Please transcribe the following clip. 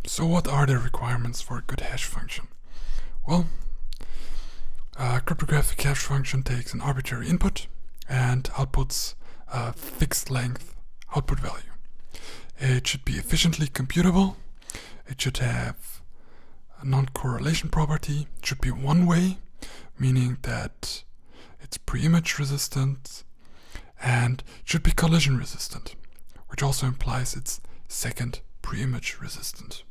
So what are the requirements for a good hash function? Well, a cryptographic hash function takes an arbitrary input and outputs a fixed length output value. It should be efficiently computable. It should have a non-correlation property. It should be one-way, meaning that it's pre-image resistant, and it should be collision resistant, which also implies it's second pre-image resistant.